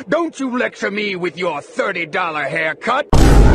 Don't you lecture me with your $30 haircut!